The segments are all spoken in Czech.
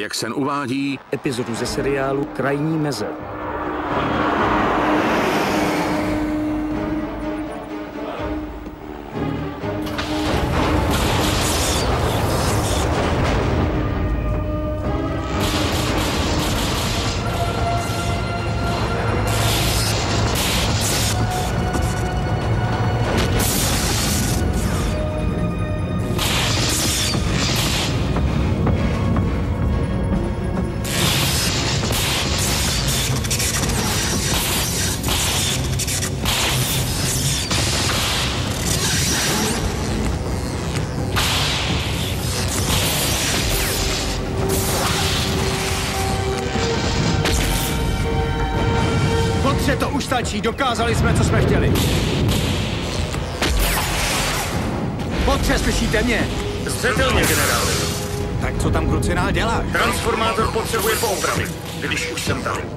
jak sen uvádí, epizodu ze seriálu Krajní meze. To už stačí, dokázali jsme, co jsme chtěli. Potře, slyšíte mě? Zřetelně, generále. Tak co tam krucinál děláš? Transformátor potřebuje poopravit, když už jsem tam.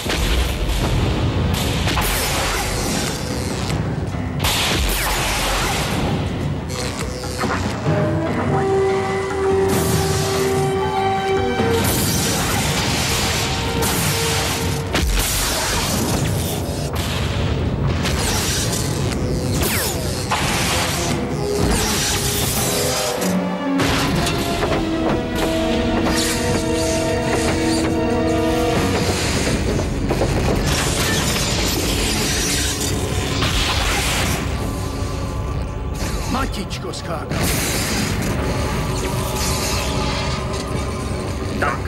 Matičko skákal. Tak.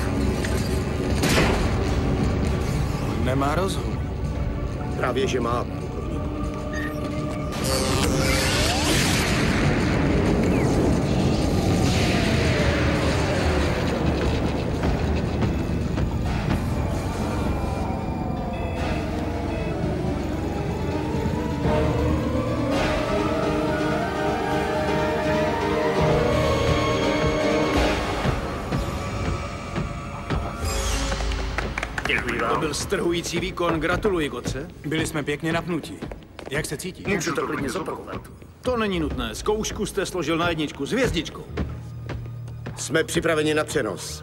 On nemá rozum. Právě, že má. To byl strhující výkon, gratuluji, Gotře. Byli jsme pěkně napnutí. Jak se cítí? Můžu to klidně zopakovat. To není nutné, zkoušku jste složil na jedničku s hvězdičkou. Jsme připraveni na přenos.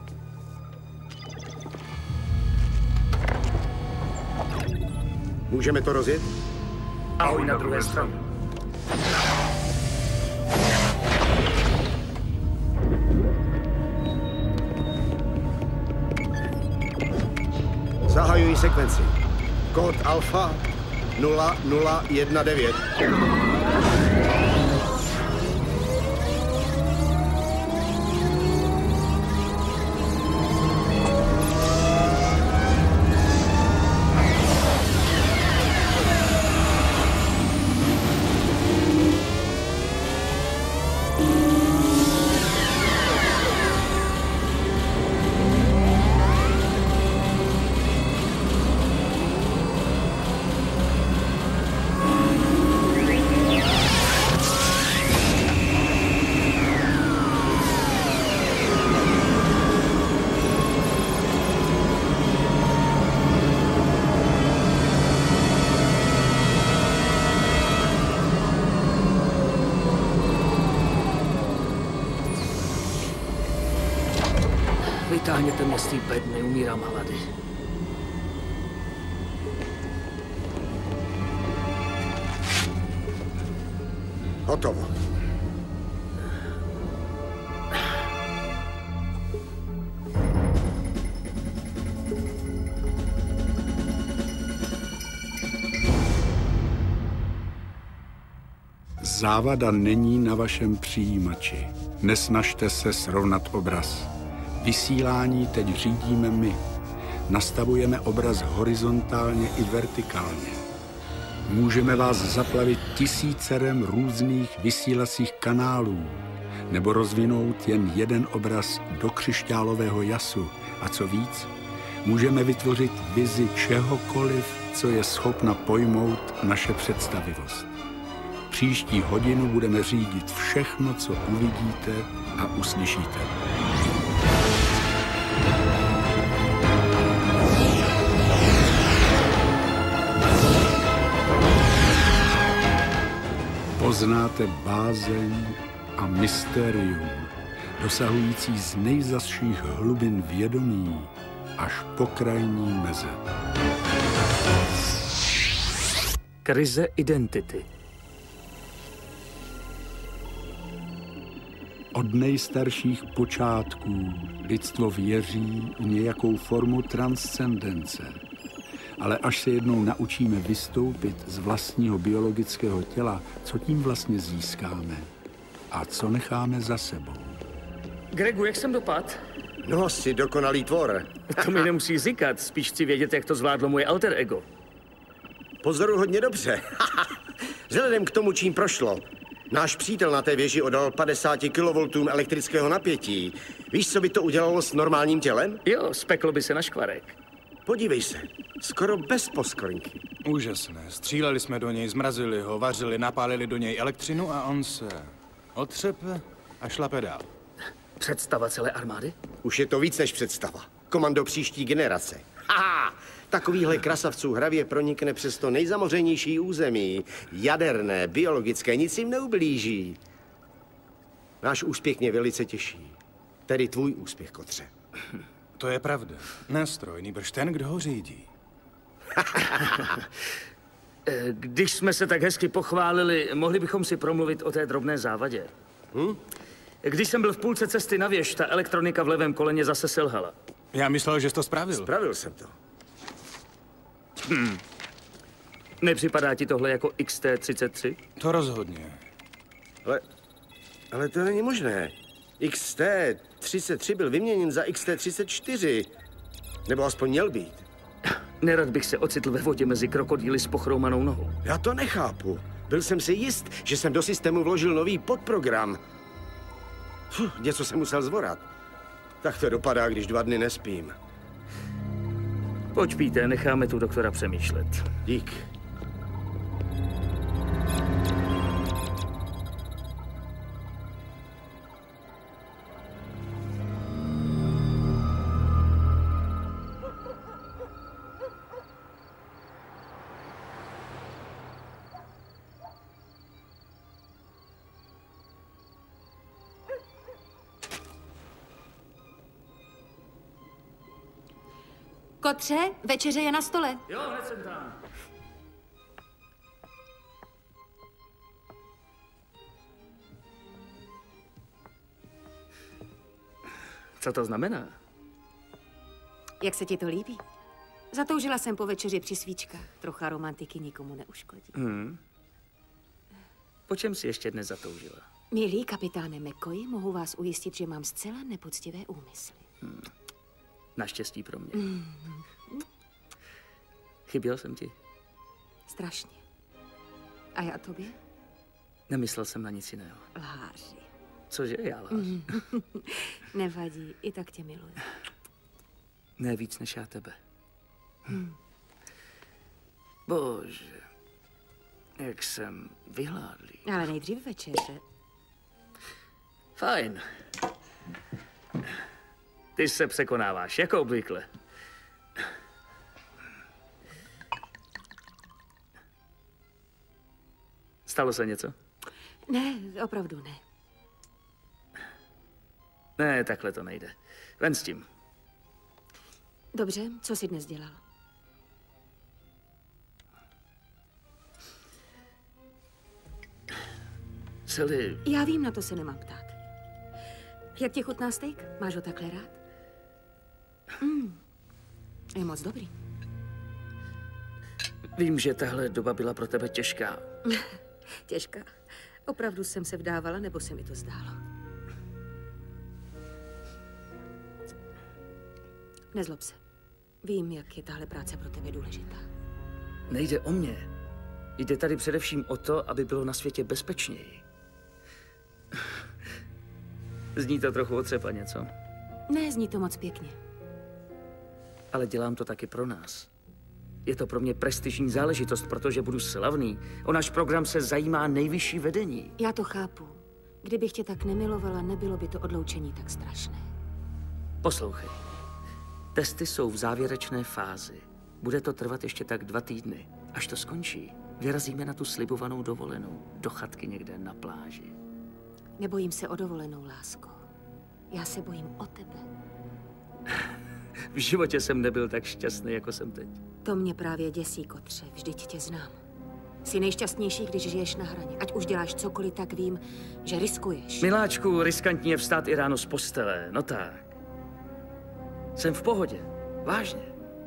Můžeme to rozjet? Ahoj na druhé straně. Zahajuji sekvenci. Kód Alfa 0019. Vytáhněte mě z té bedny, umírám hlady. Hotovo. Závada není na vašem přijímači. Nesnažte se srovnat obraz. Vysílání teď řídíme my. Nastavujeme obraz horizontálně i vertikálně. Můžeme vás zaplavit tisícerem různých vysílacích kanálů nebo rozvinout jen jeden obraz do křišťálového jasu. A co víc, můžeme vytvořit vizi čehokoliv, co je schopna pojmout naše představivost. Příští hodinu budeme řídit všechno, co uvidíte a uslyšíte. Poznáte bázeň a mystérium dosahující z nejzazších hlubin vědomí až po krajní meze. Krize identity. Od nejstarších počátků lidstvo věří v nějakou formu transcendence. Ale až se jednou naučíme vystoupit z vlastního biologického těla, co tím vlastně získáme a co necháme za sebou? Gregu, jak jsem dopadl? No, jsi dokonalý tvor. To mi nemusí říkat, spíš chci vědět, jak to zvládlo moje alter ego. Pozoru hodně dobře. Vzhledem k tomu, čím prošlo. Náš přítel na té věži odal 50 kV elektrického napětí. Víš, co by to udělalo s normálním tělem? Jo, speklo by se na škvarek. Podívej se, skoro bez poskvrnky. Úžasné. Stříleli jsme do něj, zmrazili ho, vařili, napálili do něj elektřinu a on se otřepe a šlape dál. Představa celé armády? Už je to víc než představa. Komando příští generace. Haha! Takovýhle krasavců hravě pronikne přes to nejzamořenější území. Jaderné, biologické, nic jim neublíží. Náš úspěch mě velice těší. Tedy tvůj úspěch, Kotře. To je pravda. Nestroj, nýbrž ten, kdo ho řídí. Když jsme se tak hezky pochválili, mohli bychom si promluvit o té drobné závadě. Když jsem byl v půlce cesty na věž, ta elektronika v levém koleně zase selhala. Já myslel, že jsi to spravil. Spravil jsem to. Nepřipadá ti tohle jako XT-33? To rozhodně. Ale to není možné. XT-33 byl vyměněn za XT-34. Nebo aspoň měl být. Nerad bych se ocitl ve vodě mezi krokodýly s pochroumanou nohou. Já to nechápu. Byl jsem si jist, že jsem do systému vložil nový podprogram. Něco jsem musel zvorat. Tak to dopadá, když 2 dny nespím. Počpíte, necháme tu doktora přemýšlet. Dík. Kotře, večeře je na stole. Jo, hned jsem tam. Co to znamená? Jak se ti to líbí? Zatoužila jsem po večeři při svíčkách. Trocha romantiky nikomu neuškodí. Po čem si ještě dnes zatoužila? Milý kapitáne McCoy, mohu vás ujistit, že mám zcela nepoctivé úmysly. Naštěstí pro mě. Chyběl jsem ti? Strašně. A já tobě? Nemyslel jsem na nic jiného. Lháři. Cože, já lhář? Nevadí, i tak tě miluji. Ne víc než já tebe. Bože, jak jsem vyhládlý. Ale nejdřív večeře. Fajn. Ty se překonáváš, jako obvykle. Stalo se něco? Ne, opravdu ne. Ne, takhle to nejde. Ven s tím. Dobře, co jsi dnes dělal? Sally, Já vím, na to se nemám ptát. Jak ti chutná steak? Máš ho takhle rád? Je moc dobrý. vím, že tahle doba byla pro tebe těžká. Těžká. Opravdu jsem se vdávala, nebo se mi to zdálo? Nezlob se. Vím, jak je tahle práce pro tebe důležitá. Nejde o mě. Jde tady především o to, aby bylo na světě bezpečněji. Zní to trochu otřepaně, co? Ne, zní to moc pěkně. Ale dělám to taky pro nás. Je to pro mě prestižní záležitost, protože budu slavný. O náš program se zajímá nejvyšší vedení. Já to chápu. Kdybych tě tak nemilovala, nebylo by to odloučení tak strašné. Poslouchej. Testy jsou v závěrečné fázi. Bude to trvat ještě tak 2 týdny. Až to skončí, vyrazíme na tu slibovanou dovolenou do chatky někde na pláži. Nebojím se o dovolenou, lásko. Já se bojím o tebe. V životě jsem nebyl tak šťastný, jako jsem teď. To mě právě děsí, Kotře. Vždyť tě znám. Jsi nejšťastnější, když žiješ na hraně. Ať už děláš cokoliv, tak vím, že riskuješ. Miláčku, riskantní je vstát i ráno z postele. No tak. Jsem v pohodě. Vážně.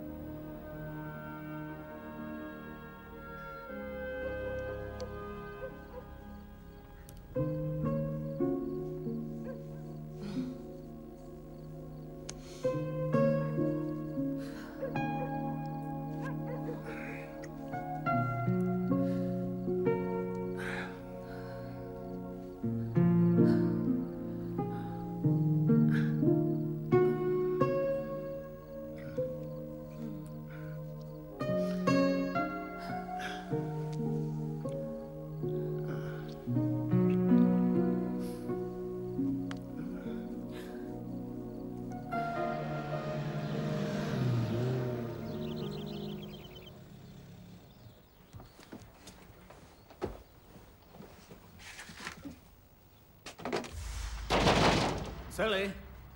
Sally,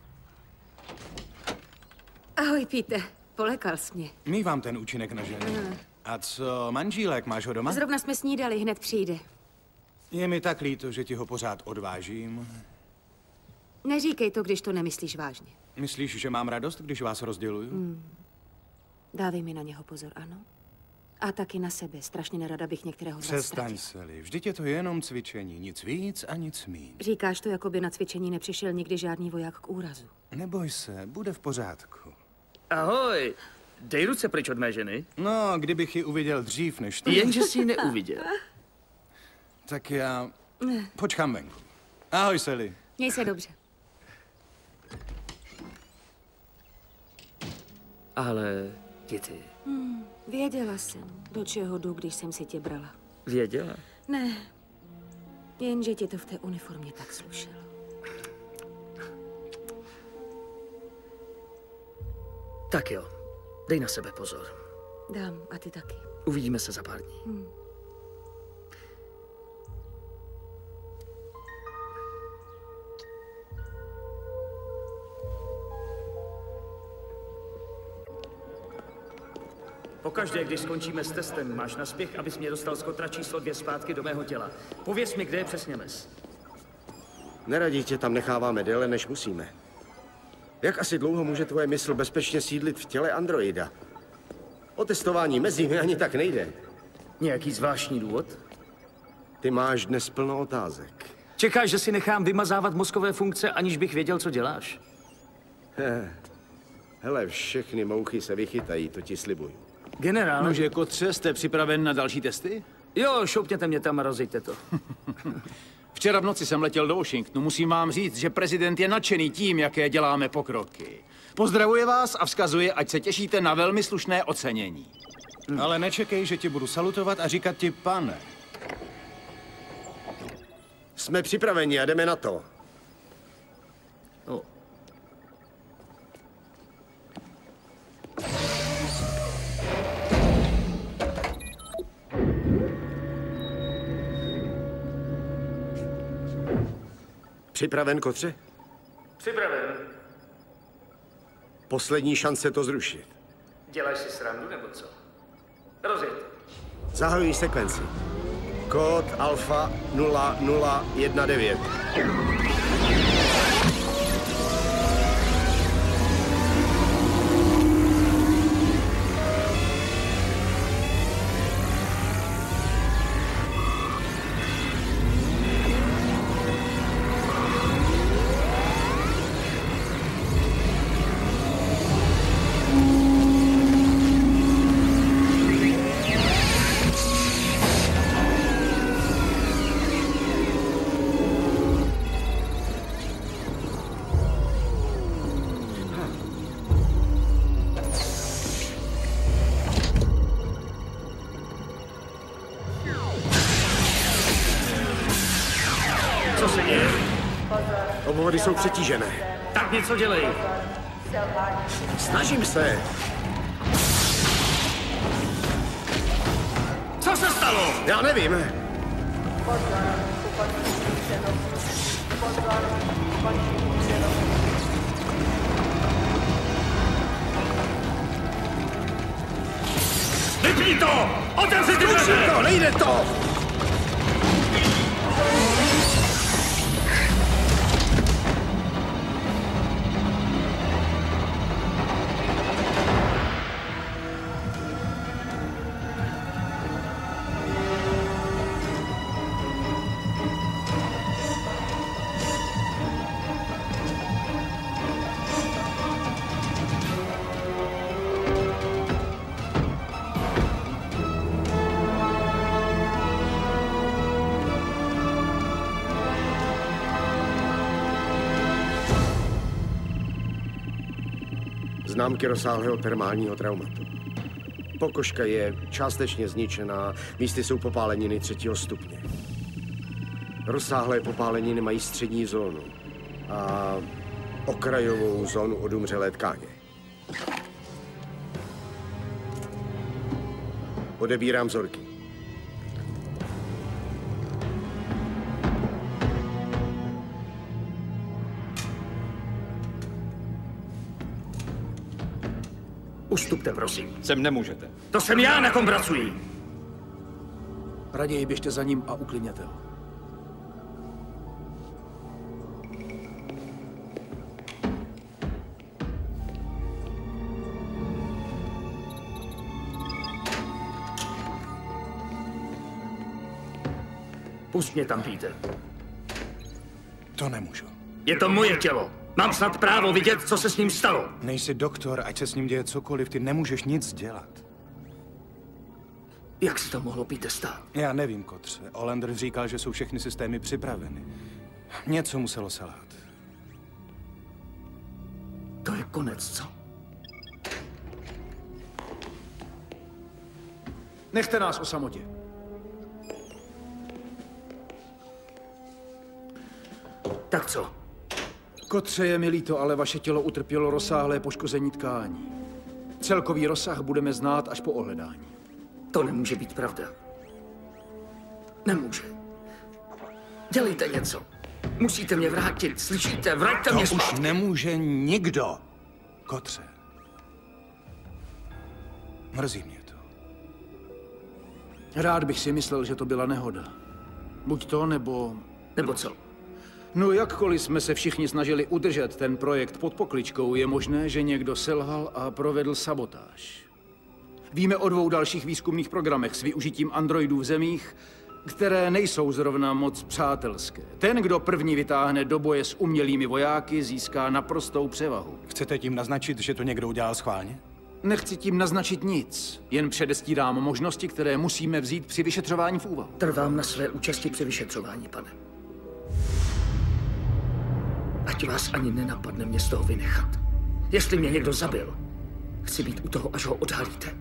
Ahoj, Pete. Polekal jsi mě. mívám ten účinek na ženy. A co, manžílek, máš ho doma? Zrovna jsme snídali, hned přijde. Je mi tak líto, že ti ho pořád odvážím. Neříkej to, když to nemyslíš vážně. Myslíš, že mám radost, když vás rozděluju? Dávej mi na něho pozor, ano? A taky na sebe. Strašně nerada bych některého z vás Přestaň, ztratil. Sally. Vždyť je to jenom cvičení. Nic víc a nic míň. Říkáš to, jako by na cvičení nepřišel nikdy žádný voják k úrazu. Neboj se, bude v pořádku. Ahoj. Dej ruce pryč od mé ženy. No, kdybych ji uviděl dřív než ty, Jenže jsi ji neuviděl. tak já počkám venku. Ahoj, Sally. Měj se dobře. Ale, Kitty, Věděla jsem, do čeho jdu, když jsem si tě brala. věděla? Ne, jenže ti to v té uniformě tak slušelo. Tak jo, dej na sebe pozor. Dám, a ty taky. Uvidíme se za pár dní. Pokaždé, když skončíme s testem, máš na spěch, abys mě dostal z kotra číslo 2 zpátky do mého těla. Pověz mi, kde je přesně mes. Neradí tě tam necháváme déle, než musíme. Jak asi dlouho může tvoje mysl bezpečně sídlit v těle androida? O testování mezí mi ani tak nejde. Nějaký zvláštní důvod? Ty máš dnes plno otázek. Čekáš, že si nechám vymazávat mozkové funkce, aniž bych věděl, co děláš? Hele, všechny mouchy se vychytají, to ti slibuju. Generál, Nože Kotře, jste připraven na další testy? jo, šoupněte mě tam a rozjeďte to. Včera v noci jsem letěl do Washingtonu. Musím vám říct, že prezident je nadšený tím, jaké děláme pokroky. Pozdravuje vás a vzkazuje, ať se těšíte na velmi slušné ocenění. Ale nečekej, že ti budu salutovat a říkat ti pane. Jsme připraveni a jdeme na to. No. Připraven, Kotře? Připraven. Poslední šance to zrušit. Děláš si srandu, nebo co? Rozjeď. Zahajuji sekvenci. Kód Alfa 0019. Co se děje? Obvody jsou přetížené. Tak něco dělej. Snažím se. Co se stalo? Já nevím. Pozor, ukončení přenosu. Pozor, ukončení přenosu. Zamkni to! Otevři ty dveře! To, nejde to! Známky rozsáhlého termálního traumatu. Pokožka je částečně zničená, místy jsou popáleniny 3. stupně. Rozsáhlé popáleniny mají střední zónu a okrajovou zónu odumřelé tkáně. Odebírám vzorky. Ustupte, prosím. Sem nemůžete. To jsem já, na kom pracuji. Raději běžte za ním a uklidněte ho. Pust mě tam, Peter. To nemůžu. Je to moje tělo. Mám snad právo vidět, co se s ním stalo. Nejsi doktor, ať se s ním děje cokoliv, ty nemůžeš nic dělat. Jak se to mohlo, Peter, stát? Já nevím, Kotře. Olander říkal, že jsou všechny systémy připraveny. Něco muselo selhat. To je konec, co? Nechte nás o samotě. Tak co? Kotře, je mi líto, ale vaše tělo utrpělo rozsáhlé poškození tkání. Celkový rozsah budeme znát až po ohledání. To nemůže být pravda. Nemůže. Dělejte něco. Musíte mě vrátit, slyšíte? Vraťte mě To už zpátky. nemůže nikdo, Kotře. Mrzí mě to. Rád bych si myslel, že to byla nehoda. Buď to, nebo... Nebo co? No, jakkoliv jsme se všichni snažili udržet ten projekt pod pokličkou, je možné, že někdo selhal a provedl sabotáž. Víme o 2 dalších výzkumných programech s využitím androidů v zemích, které nejsou zrovna moc přátelské. Ten, kdo první vytáhne do boje s umělými vojáky, získá naprostou převahu. Chcete tím naznačit, že to někdo udělal schválně? Nechci tím naznačit nic, jen předestírám možnosti, které musíme vzít při vyšetřování v úvahu. Trvám na své účasti při vyšetřování, pane. Ať vás ani nenapadne mě z toho vynechat. Jestli mě někdo zabil, chci být u toho, až ho odhalíte.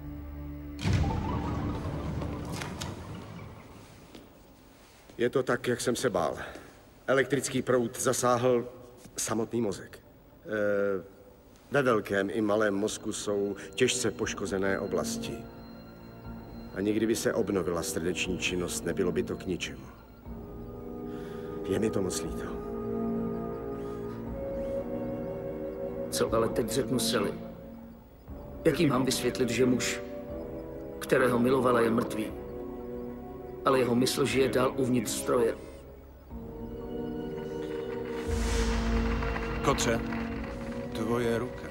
Je to tak, jak jsem se bál. Elektrický proud zasáhl samotný mozek. Ve velkém i malém mozku jsou těžce poškozené oblasti. Ani kdyby se obnovila srdeční činnost, nebylo by to k ničemu. Je mi to moc líto. Co ale teď řeknu Sally? Jak jí mám vysvětlit, že muž, kterého milovala, je mrtvý, ale jeho mysl žije dál uvnitř stroje? Kotře, tvoje ruka.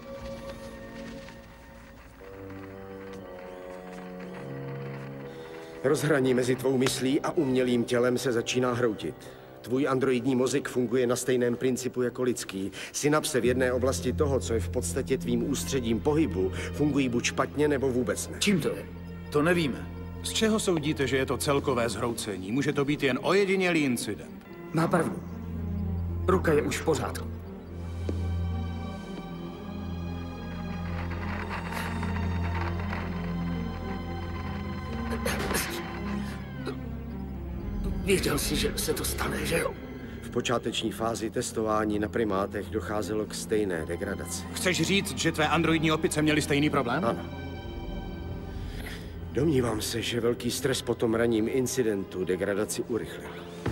Rozhraní mezi tvou myslí a umělým tělem se začíná hroutit. Tvůj androidní mozek funguje na stejném principu jako lidský. Synapse v jedné oblasti toho, co je v podstatě tvým ústředím pohybu, fungují buď špatně, nebo vůbec ne. Čím to je? To nevíme. Z čeho soudíte, že je to celkové zhroucení? Může to být jen ojedinělý incident. Má pravdu. Ruka je už v pořádku. Věděl jsi, že se to stane, že jo? V počáteční fázi testování na primátech docházelo k stejné degradaci. Chceš říct, že tvé androidní opice měly stejný problém? Ano. Domnívám se, že velký stres po tom ranním incidentu degradaci urychlil.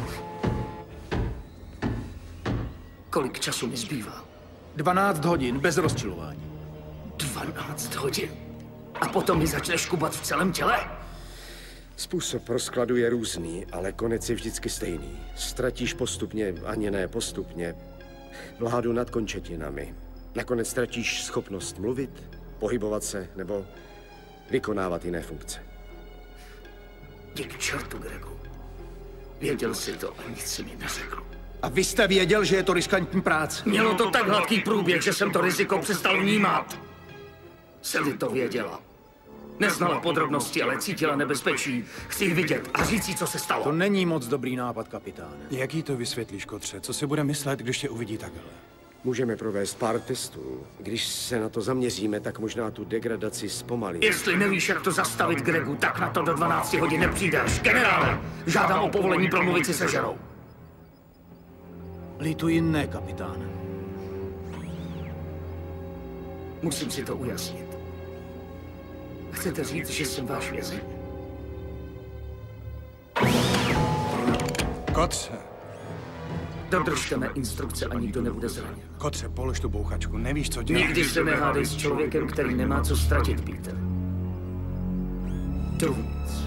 Kolik času mi zbývá? 12 hodin bez rozčilování. 12 hodin. A potom mi začneš kubat v celém těle? Způsob rozkladu je různý, ale konec je vždycky stejný. Ztratíš postupně, ani ne postupně, vládu nad končetinami. Nakonec ztratíš schopnost mluvit, pohybovat se nebo vykonávat jiné funkce. Jdi k čertu, Gregu. Věděl jsi to a nic si mi neřekl. A vy jste věděl, že je to riskantní práce? Mělo to tak hladký průběh, že jsem to riziko přestal vnímat. Sally to věděla. Neznala podrobnosti, ale cítila nebezpečí. Chci ji vidět a říct jí, co se stalo. To není moc dobrý nápad, kapitáne. Jak jí to vysvětlíš, Kotře? Co si bude myslet, když tě uvidí takhle? Můžeme provést pár testů. Když se na to zaměříme, tak možná tu degradaci zpomalí. Jestli nevíš, jak to zastavit, Gregu, tak na to do 12 hodin nepřijdeš. Generále, žádám o povolení promluvit si se ženou. Lituji ne, kapitáne. Musím si to ujasnit. Chcete říct, že jsem váš vězeň? Kotře! Dodržte mé instrukce a nikdo nebude zraněn. Kotře, polož tu bouchačku. Nevíš, co dělat. Nikdy se nehádej s člověkem, který nemá co ztratit, Peter. Dovnitř.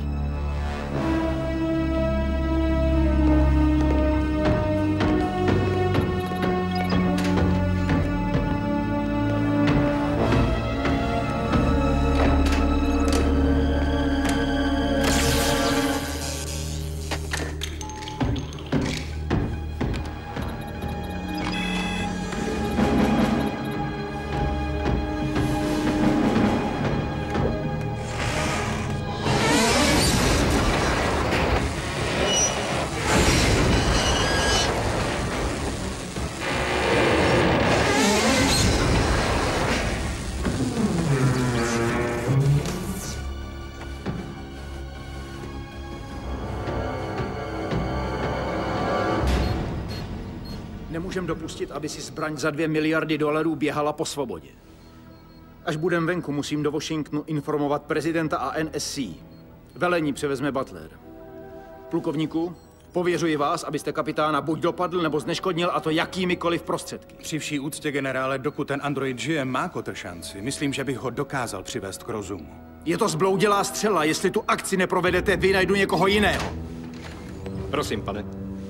Nemůžem dopustit, aby si zbraň za $2 miliardy běhala po svobodě. Až budem venku, musím do Washingtonu informovat prezidenta a NSC. Velení převezme Butler. Plukovníku, pověřuji vás, abyste kapitána buď dopadl, nebo zneškodnil, a to jakýmikoliv prostředky. Při vší úctě, generále, dokud ten android žije, má Kotr šanci. Myslím, že bych ho dokázal přivést k rozumu. Je to zbloudělá střela. Jestli tu akci neprovedete, vy, najdu někoho jiného. Prosím, pane.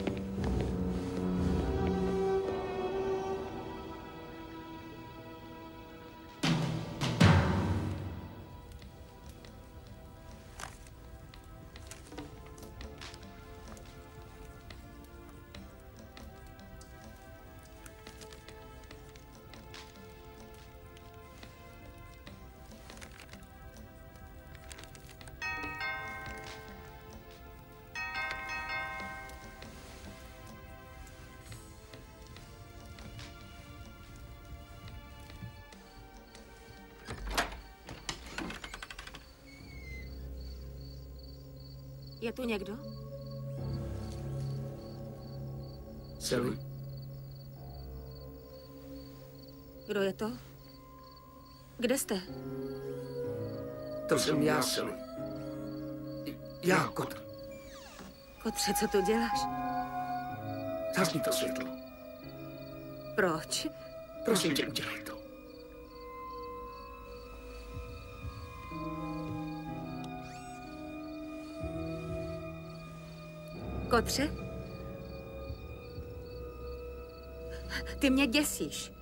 Je tu někdo? Sally. Kdo je to? Kde jste? To jsem já, Sally. Já, Kotr. Kotře, co tu děláš? Zhasni to světlo. Proč? Prosím tě, udělej to. Kotře? Ty mě děsíš.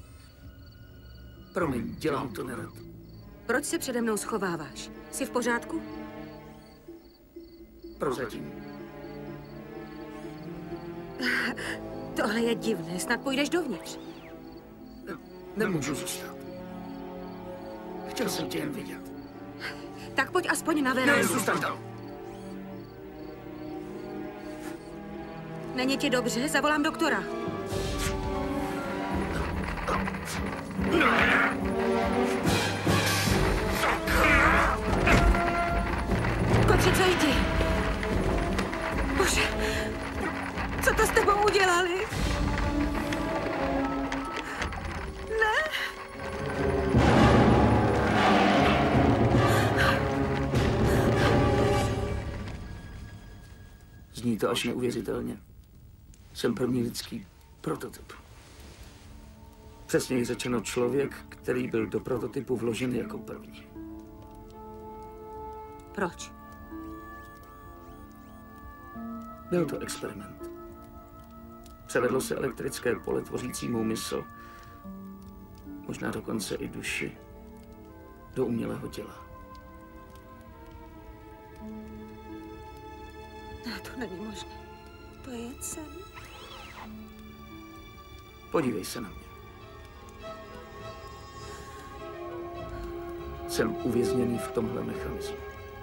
Promiň, dělám to nerad. Proč se přede mnou schováváš? Jsi v pořádku? Prozatím. Tohle je divné, snad půjdeš dovnitř. Nemůžu zůstat. Chtěl jsem tě jen vidět. Tak pojď aspoň na verandu. Ne, zůstaň tam. Není ti dobře? Zavolám doktora. Kotře, co jdi? Bože, co to s tebou udělali? Ne? Zní to až neuvěřitelně. Jsem první lidský prototyp. Přesněji řečeno člověk, který byl do prototypu vložen jako první. Proč? Byl to experiment. Převedlo se elektrické pole tvořící mou mysl, možná dokonce i duši, do umělého těla. Ne, to není možné. To je sen. Podívej se na mě. Jsem uvězněný v tomhle mechanismu.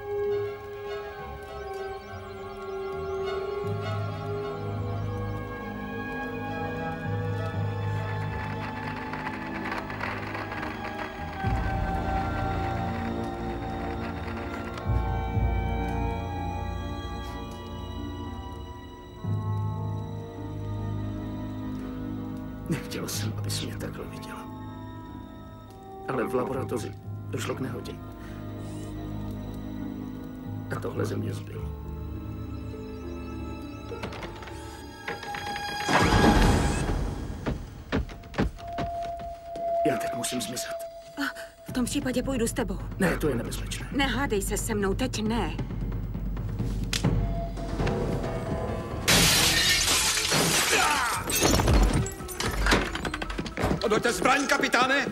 Nechtěl jsem, abys mě takhle viděla. Ale v laboratoři došlo k nehodě. A tohle ze mě zbylo. Já teď musím zmizet. V tom případě půjdu s tebou. Ne, to je nebezpečné. Nehádej se se mnou, teď ne. Odhoďte zbraň, kapitáne!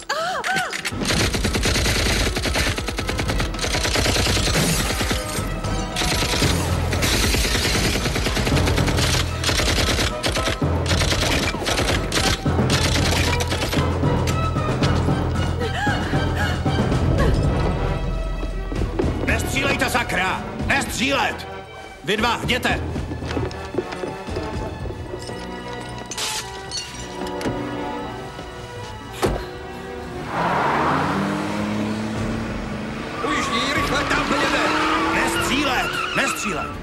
Nestřílejte, sakra! Nestřílet! Vy dva, jděte! Ujíždí, rychle, tam jede! Nestřílet! Nestřílet!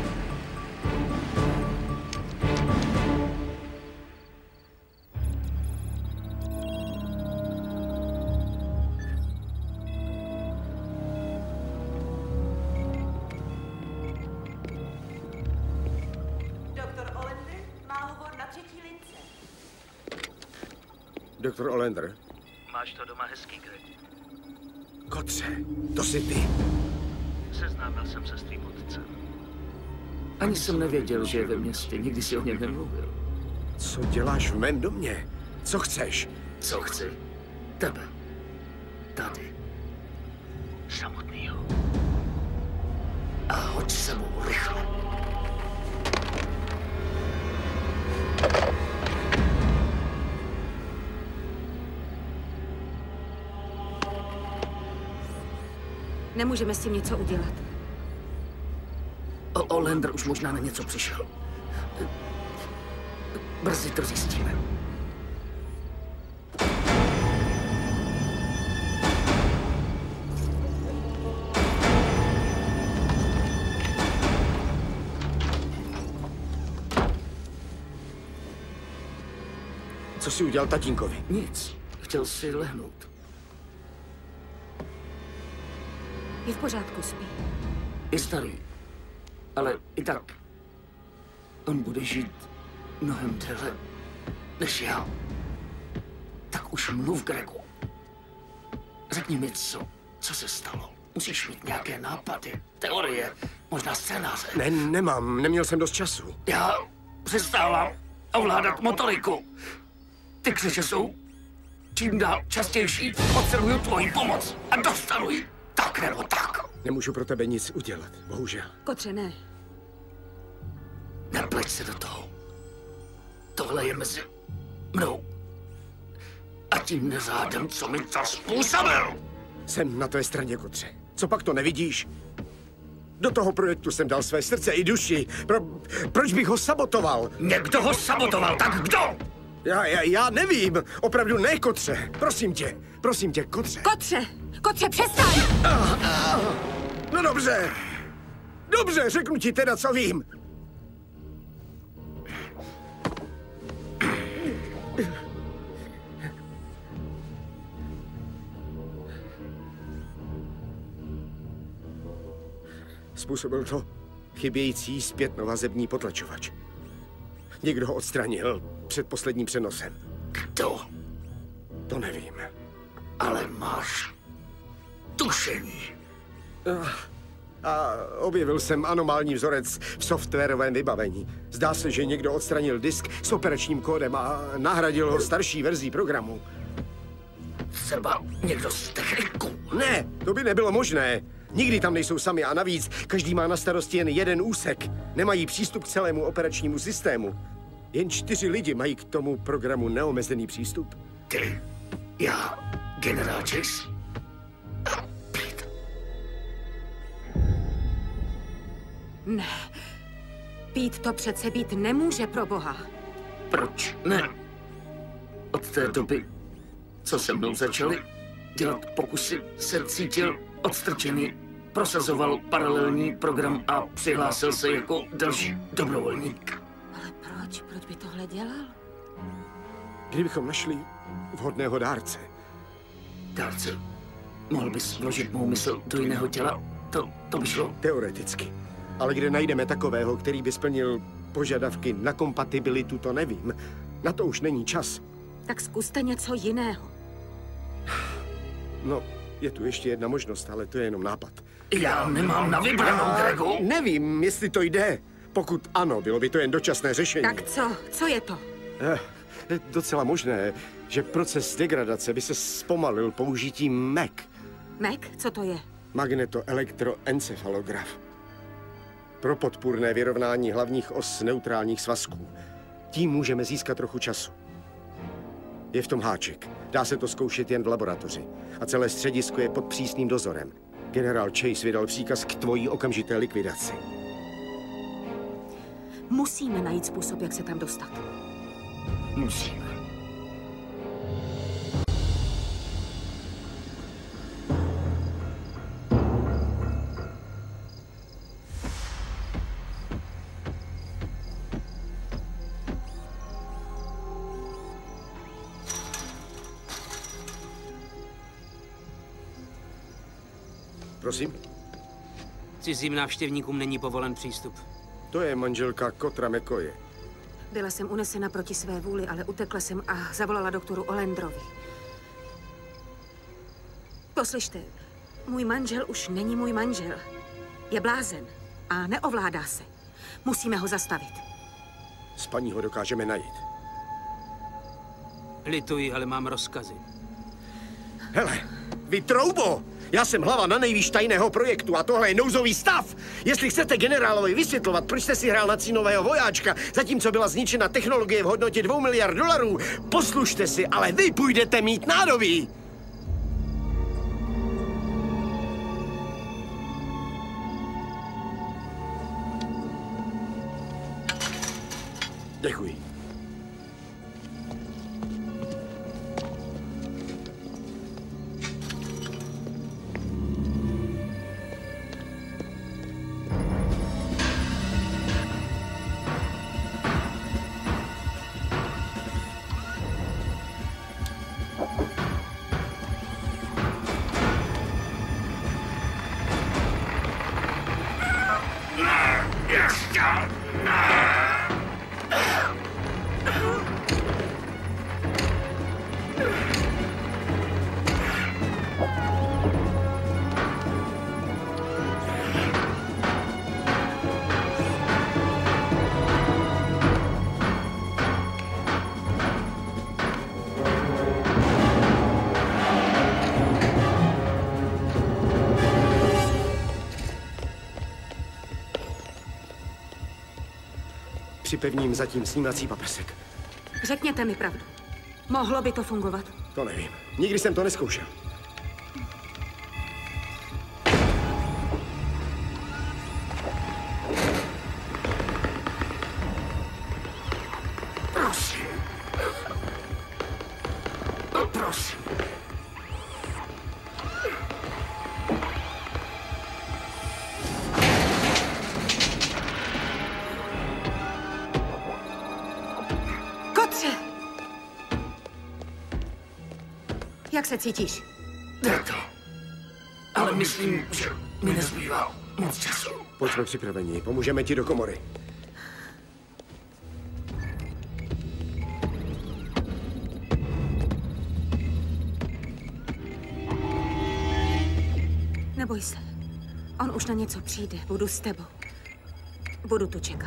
Doktor Olender má hovor na 3. lince. Doktor Olender. Máš to doma hezký, Greg. Kotře, to jsi ty. Seznámil jsem se s tvým otcem. Ani jsem nevěděl, že je ve městě. Nikdy si o něm nemluvil. Co děláš v mém domě? Co chceš? Co chci? Tebe. Tady. Samotnýho. A hoď se mu rychle. Nemůžeme s tím něco udělat. Olender už možná na něco přišel. Brzy to zjistíme. Co jsi udělal tatínkovi? Nic. Chtěl si lehnout. Je v pořádku, spí. Je starý. Ale i tak. On bude žít mnohem déle než já. Tak už mluv, Gregu. Řekni mi, co se stalo. Musíš mít nějaké nápady, teorie, možná scénáře. Ne, nemám. Neměl jsem dost času. Já přestávám ovládat motoriku. Ty křeče jsou čím dál častější. Potřebuju tvoji pomoc a dostanu ji tak nebo tak. Nemůžu pro tebe nic udělat, bohužel. Kotře, ne. Nepleť se do toho. Tohle je mezi mnou a tím neřádem, co mi to způsobil. Jsem na tvé straně, Kotře. Co pak to nevidíš? Do toho projektu jsem dal své srdce i duši. Proč bych ho sabotoval? Někdo ho sabotoval, tak kdo? Já nevím. Opravdu ne, Kotře. Prosím tě, Kotře. Kotře, přestaň! No dobře. Dobře, řeknu ti teda, co vím. Způsobil to chybějící zpětnovazební potlačovač. Někdo ho odstranil před posledním přenosem. Kdo? To nevím. Ale máš tušení. A objevil jsem anomální vzorec v softwarovém vybavení. Zdá se, že někdo odstranil disk s operačním kódem a nahradil ho starší verzí programu. Třeba někdo z techniků. Ne, to by nebylo možné. Nikdy tam nejsou sami a navíc každý má na starosti jen jeden úsek. Nemají přístup k celému operačnímu systému. Jen 4 lidi mají k tomu programu neomezený přístup. Ty, já, generál Chase. Pete. Ne. Pete to přece být nemůže, pro boha. Proč ne? Od té doby, co se mnou začali dělat pokusy, se cítil odstrčený, prosazoval paralelní program a přihlásil se jako další dobrovolník. Ale proč? Proč by tohle dělal? Kdybychom našli vhodného dárce. Dárce? Mohl bys vložit mou mysl do jiného těla? To by šlo? Teoreticky. Ale kde najdeme takového, který by splnil požadavky na kompatibilitu, to nevím. Na to už není čas. Tak zkuste něco jiného. No, je tu ještě jedna možnost, ale to je jenom nápad. Já nemám na vybranou, Gregu. Nevím, jestli to jde. Pokud ano, bylo by to jen dočasné řešení. Tak co? Co je to? Je docela možné, že proces degradace by se zpomalil použitím MEC. MEC? Co to je? Magnetoelektroencefalograf. Pro podpůrné vyrovnání hlavních os neutrálních svazků. Tím můžeme získat trochu času. Je v tom háček. Dá se to zkoušet jen v laboratoři. A celé středisko je pod přísným dozorem. Generál Chase vydal příkaz k tvojí okamžité likvidaci. Musíme najít způsob, jak se tam dostat. Musíme. Prosím? Cizím návštěvníkům není povolen přístup. To je manželka Kotra McCoye. Byla jsem unesena proti své vůli, ale utekla jsem a zavolala doktoru Olendrovi. Poslyšte, můj manžel už není můj manžel. Je blázen a neovládá se. Musíme ho zastavit. S paní ho dokážeme najít. Lituji, ale mám rozkazy. Hele, vy troubo! Já jsem hlava na nejvýš tajného projektu a tohle je nouzový stav! Jestli chcete generálovi vysvětlovat, proč jste si hrál na cínového vojáčka, zatímco byla zničena technologie v hodnotě $2 miliard, poslušte si, ale vy půjdete mít nádobí! Děkuji. Připevním zatím snímací paprsek. Řekněte mi pravdu. Mohlo by to fungovat? To nevím. Nikdy jsem to neskoušel. Prosím. Prosím. Jak se cítíš? Jde to. Ale myslím, že mi nezbývá moc času. Pojďme připraveni. Pomůžeme ti do komory. Neboj se. On už na něco přijde. Budu s tebou. Budu tu čekat.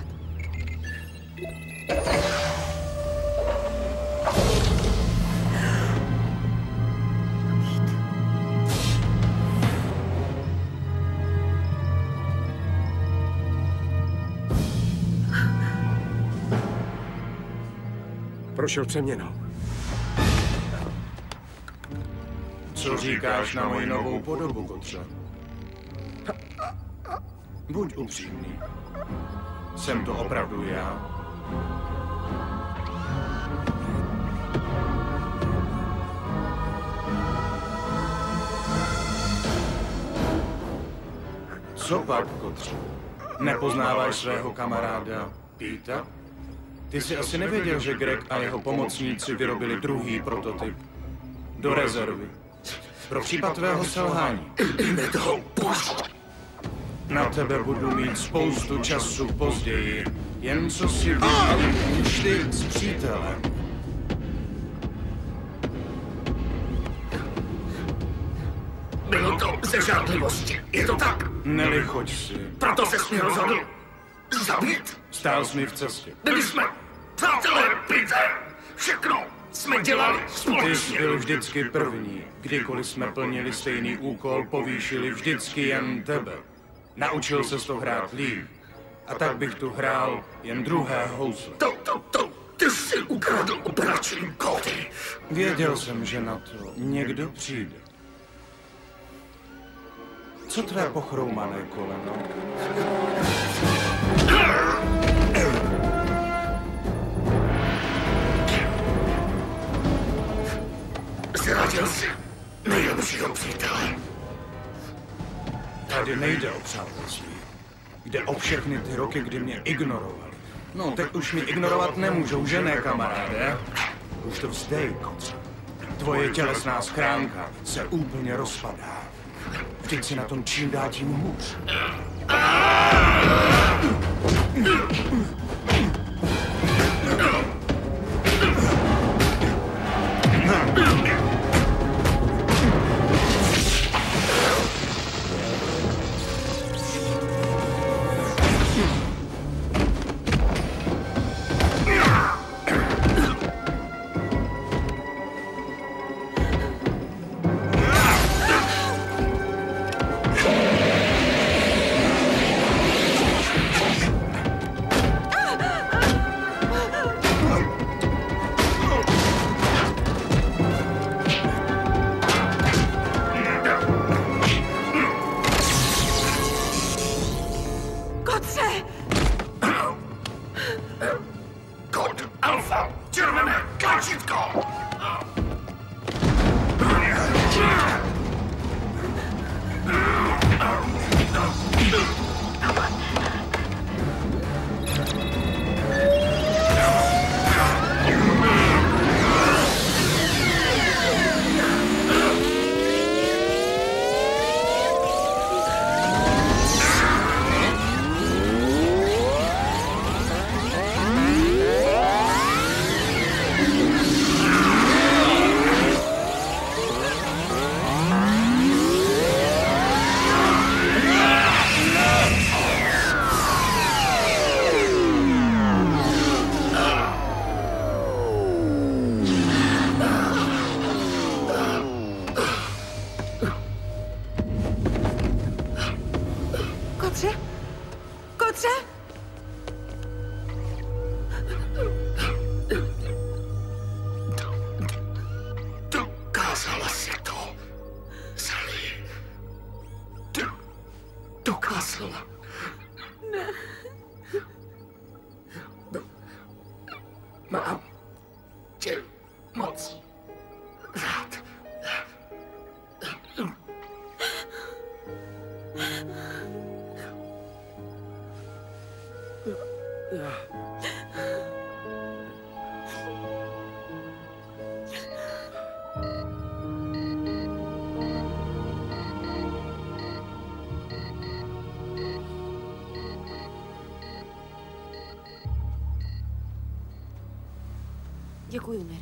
Prošel přeměnou. Co říkáš na moji novou podobu, Kotře? Buď upřímný. Jsem to opravdu já? Co pak, Kotře? Nepoznáváš svého kamaráda Píta? Ty jsi asi nevěděl, že Greg a jeho pomocníci vyrobili druhý prototyp do rezervy. Pro případ tvého selhání. Na tebe budu mít spoustu času později. Jen co si vyměním účty s přítelem. Bylo to ze žádlivosti, je to tak? Nelichoď si. Proto ses mě rozhodl zabít? Stál jsi mi v cestě. Byli jsme přátelé, Peter. Všechno jsme dělali Ty společně. jsi byl vždycky první. Kdykoliv jsme plnili stejný úkol, povýšili vždycky jen tebe. Naučil ses to hrát líp. A tak bych tu hrál jen druhé housle. Ty jsi ukradl operační kódy. Věděl jsem, že na to někdo přijde. Co tvé pochroumané koleno? Zradil jsi nejlepšího přítele. Tady nejde o přátelství. Jde o všechny ty roky, kdy mě ignorovali. No, teď už mě ignorovat nemůžou, že ne, kamaráde? Už to vzdej, Kotře. Tvoje tělesná schránka se úplně rozpadá. Vždyť si na tom čím dál tím hůř. Kód Alfa, červené tlačítko. Dokázala si to, Sally. Dokázala. Ne. Mám tě moc rád. Děkuji, Mary.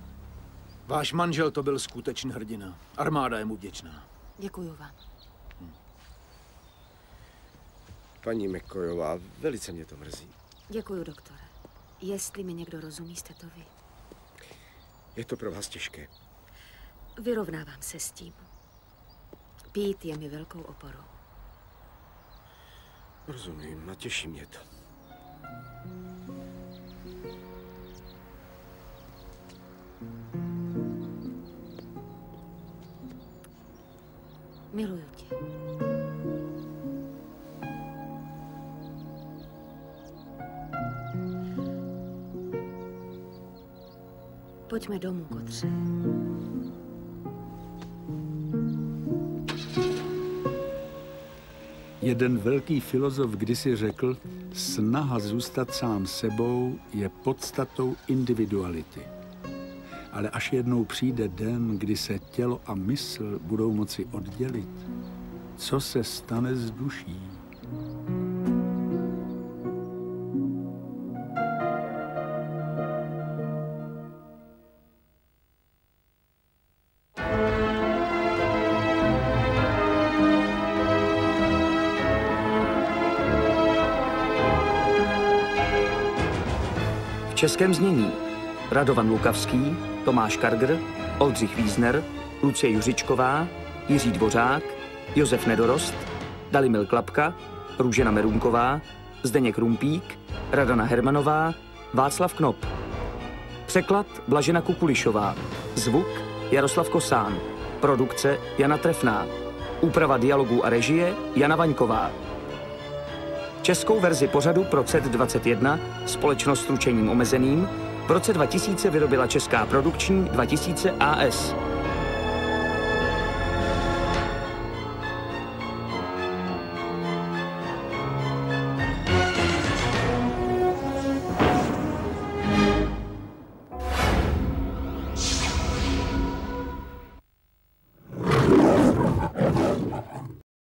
Váš manžel to byl skutečný hrdina. Armáda je mu vděčná. Děkuji vám. Paní McCoyová, velice mě to mrzí. Děkuju, doktore. Jestli mi někdo rozumí, jste to vy. Je to pro vás těžké. Vyrovnávám se s tím. Pít je mi velkou oporou. Rozumím a těší mě to. Miluju tě. Pojďme domů, kotře. Jeden velký filozof kdysi řekl, snaha zůstat sám sebou je podstatou individuality. Ale až jednou přijde den, kdy se tělo a mysl budou moci oddělit, co se stane s duší? V českém znění Radovan Lukavský, Tomáš Kargr, Oldřich Vízner, Lucie Juřičková, Jiří Dvořák, Josef Nedorost, Dalimil Klapka, Růžena Merunková, Zdeněk Rumpík, Radana Hermanová, Václav Knop. Překlad Blažena Kukulišová. Zvuk Jaroslav Kosán. Produkce Jana Trefná. Úprava dialogů a režie Jana Vaňková. Českou verzi pořadu pro CET 21, společnost s ručením omezeným, v roce 2000 vyrobila Česká produkční 2000 AS.